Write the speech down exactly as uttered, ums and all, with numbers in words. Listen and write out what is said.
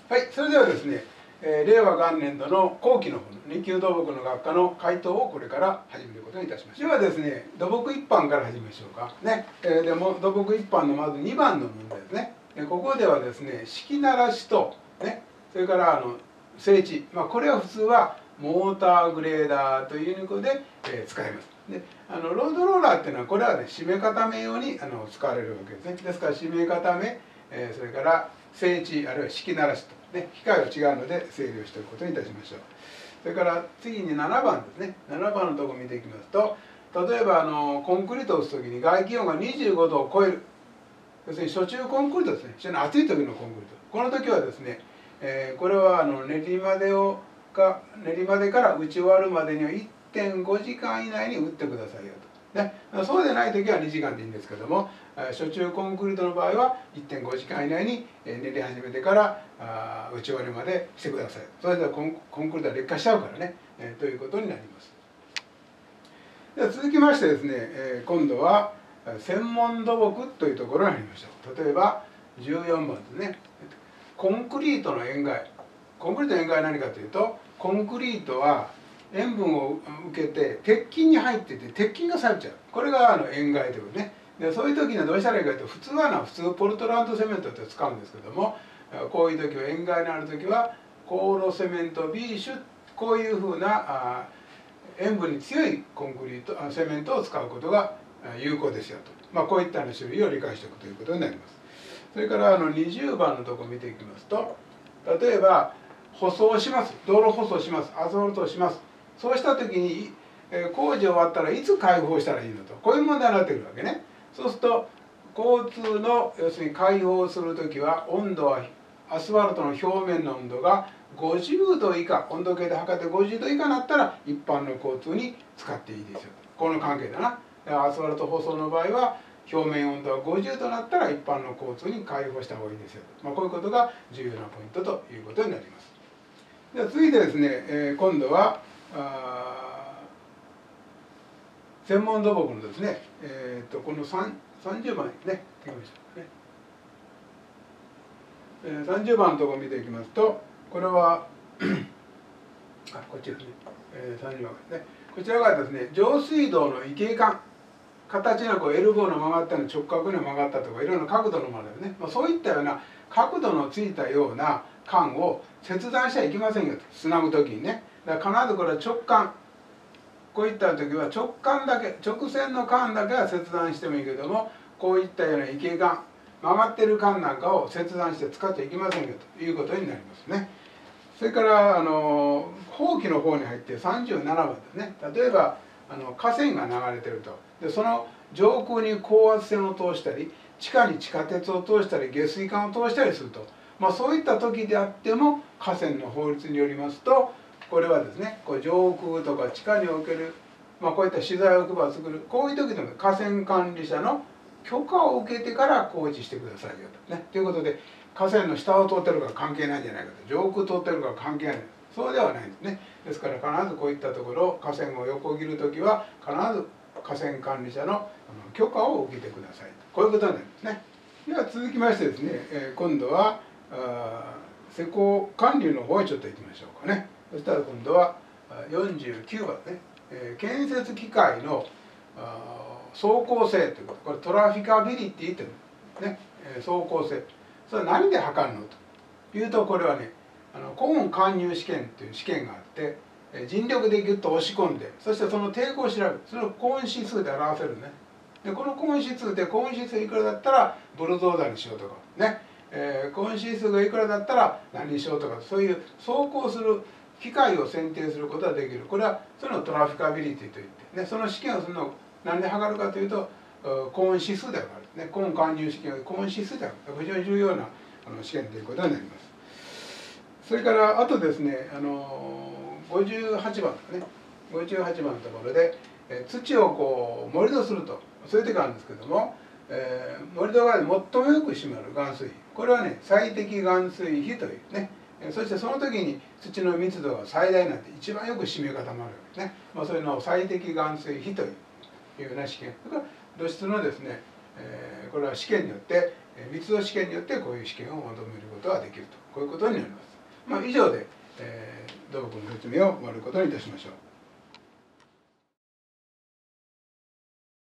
はい、それではですね、えー、令和元年度の後期の方のに級土木の学科の回答をこれから始めることにいたします。ではですね、土木一般から始めましょうか。ね、えー、でも土木一般のまずにばんの問題ですね。ここではですね、敷ならしと、ね、それからあの整地、まあ、これは普通はモーターグレーダーということで、えー、使います。であのロードローラーっていうのはこれはね締め固め用にあの使われるわけですね。ですから締め固め、えー、それから整地あるいは敷ならしと、ね、機械は違うので整理をしておくことにいたしましょう。それから次にななばんですね。ななばんのところを見ていきますと、例えばあのコンクリートを打つ時に外気温がにじゅうごどを超える、要するに初中コンクリートですね、非常に暑い時のコンクリート、この時はですね、えー、これはあの練りまでをか練りまでから打ち終わるまでにはいってんごじかん以内に打ってくださいよと、ね、そうでない時はにじかんでいいんですけども、初中コンクリートの場合は いってんごじかん以内に練り始めてからあ打ち終わりまでしてください。それではコンコンクリートは劣化しちゃうからね、えー、ということになります。では続きましてですね、えー、今度は専門土木というところに入りましょう。例えばじゅうよんばんですね。コンクリートの塩害。コンクリートの塩害は何かというと、コンクリートは塩分を受けて鉄筋に入ってて鉄筋がされちゃう。これがあの塩害ということね。でそういう時にはどうしたらいいかというと、普通はな普通ポルトランドセメントって使うんですけども、こういう時は塩害のある時はコーロセメントビーシュ、こういうふうなあ塩分に強いコンクリートセメントを使うことが有効ですよと、まあ、こういった種類を理解しておくということになります。それからあのにじゅうばんのところを見ていきますと、例えば舗装します、道路舗装します、アスファルトをします、そうした時に、えー、工事終わったらいつ開放したらいいのと、こういう問題になってくるわけね。そうすると交通の要するに開放する時は温度はアスファルトの表面の温度がごじゅうど以下、温度計で測ってごじゅうど以下になったら一般の交通に使っていいですよと、この関係だな。アスファルト舗装の場合は表面温度がごじゅうどになったら一般の交通に開放した方がいいですよと、まあ、こういうことが重要なポイントということになります。では続いてですね、えー、今度はあ専門土木のですね、えー、とこのさんじゅうばんね、いきましょうね。えー、さんじゅうばんのところを見ていきますと、これはあこっちですね、えー、さんじゅうばんですね。こちらがですね、上水道の池管、形がこうエルボーの曲がったの直角に曲がったとかいろいろな角度のものですね、まあ、そういったような角度のついたような管を切断しちゃいけませんよと、つなぐ時にね。だから必ずこれは直管、こういった時は直管だけ、直線の管だけは切断してもいいけども、こういったような池管、曲がってる管なんかを切断して使っちゃいけませんよということになりますね。それからあの法規の方に入ってさんじゅうななばんですね。例えばあの河川が流れてると、でその上空に高圧線を通したり地下に地下鉄を通したり下水管を通したりすると、まあ、そういった時であっても河川の法律によりますと、これはですね、こう上空とか地下における、まあ、こういった資材置き場を作る、こういう時でも河川管理者の許可を受けてから工事してくださいよと。ね、ということで河川の下を通ってるから関係ないんじゃないかと、上空通ってるから関係ない、そうではないんですね。ですから必ずこういったところ河川を横切る時は必ず河川管理者の許可を受けてください、こういうことになりますね。では続きましてですね、えー、今度はあ施工管理の方へちょっと行きましょうかね。そしたら今度はよんじゅうきゅうばんね、えー、建設機械の走行性ということ、これトラフィカビリティというね、走行性、それは何で測るのというと、これはね、あのコーン貫入試験という試験があって、尽力でギュッと押し込んで、そしてその抵抗を調べる、それをコーン指数で表せるね。でこのコーン指数でコーン指数いくらだったらブルドーザーにしようとかね、えー、コーン指数がいくらだったら何にしようとか、そういう走行する機械を選定することができる。これはそのトラフィカビリティといって、ね、その試験をするのを何で測るかというと、コーン指数で測る、ね、コーン貫入試験はコーン指数で測る、非常に重要なあの試験ということになります。それからあとですね、あのごじゅうはちばんですね、ごじゅうはちばんのところで、え土をこう盛り土すると、そういう時があるんですけども、えー、盛り土が最もよく締まる含水比、これはね最適含水比というね、そしてその時に土の密度が最大になって一番よく締め固まるわけですね、まあ、そういうのを最適含水比というような試験、それから土質のですね、えー、これは試験によって密度試験によってこういう試験を求めることができると、こういうことになります。まあ、以上で、えー、土木の説明を終わることにいたしましょう。